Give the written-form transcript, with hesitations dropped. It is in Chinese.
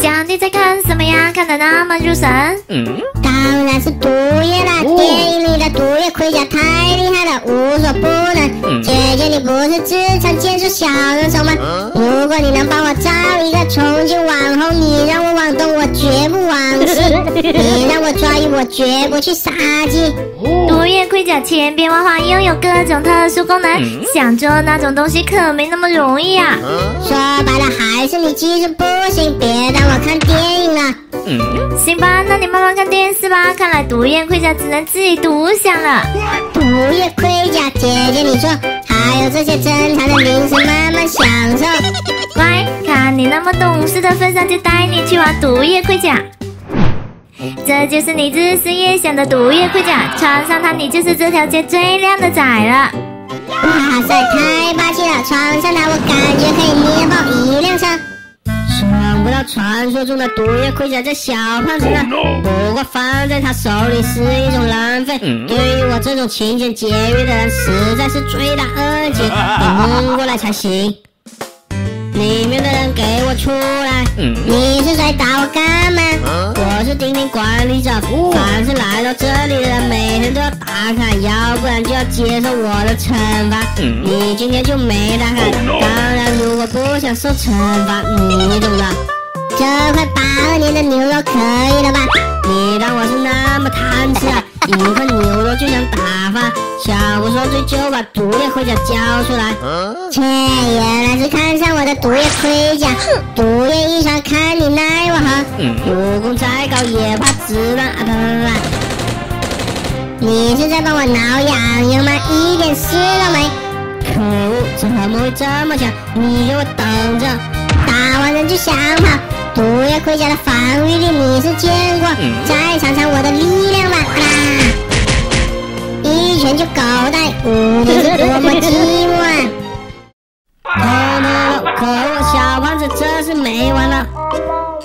想你在看什么呀？看得那么入神。 当然是毒液啦！电影里的毒液盔甲太厉害了，无所不能。姐姐，你不是只常见出小能手吗？如果你能帮我找一个重庆网红，你让我往东，我绝不往西；你让我抓鱼，我绝不去杀鸡。 毒液盔甲千变万化，拥有各种特殊功能，想做那种东西可没那么容易啊！ 说白了，还是你技术不行，别让我看电影了。 行吧，那你慢慢看电视吧。看来毒液盔甲只能自己独享了。 毒液盔甲，姐姐你说，还有这些珍藏的零食慢慢享受。 乖，看你那么懂事的份上，就带你去玩毒液盔甲。这就是你日思夜想的毒液盔甲，穿上它，你就是这条街最靓的仔了。 哇塞，太霸气了！穿上它，我感觉可以捏爆一辆车。想不到传说中的毒液盔甲这小胖子呢，不过放在他手里是一种浪费。对于我这种勤俭节约的人，实在是罪大恶极，得弄过来才行。里面的人给我出来！你是谁？打我干嘛？我是丁丁管理者，凡是来到这里的人，每天都要打卡，要不然就要接受我的惩罚。你今天就没打卡，当然如果不想受惩罚，你懂的。这块82年的牛肉可以了吧？你当我是那么贪吃啊？一块牛肉就想打发，小不说嘴就把毒液盔甲交出来。切，原来是看上我的毒液盔甲，毒液一双看你奈我何。武功再高也怕子弹啊！你是在帮我挠痒痒吗？一点事都没。可恶，怎么会这么强？你给我等着，打完人就想跑。毒液盔甲的防御力你是见过，再尝尝我的力量吧！一拳就狗带，无敌是多么寂寞啊！可恶，小胖子这是没完了。